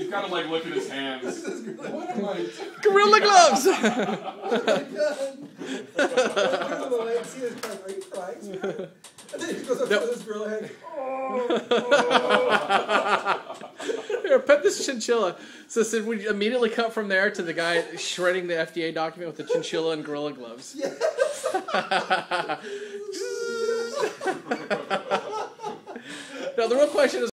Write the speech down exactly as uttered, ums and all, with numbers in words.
He's kind of like licking his hands. What am I? Gorilla gloves! Oh my god! I see this guy, are you crying? And then he goes up Nope. to this gorilla head. Here, pet this chinchilla. So, so we immediately cut from there to the guy shredding the F D A document with the chinchilla and gorilla gloves. Yes. Now, the real question is,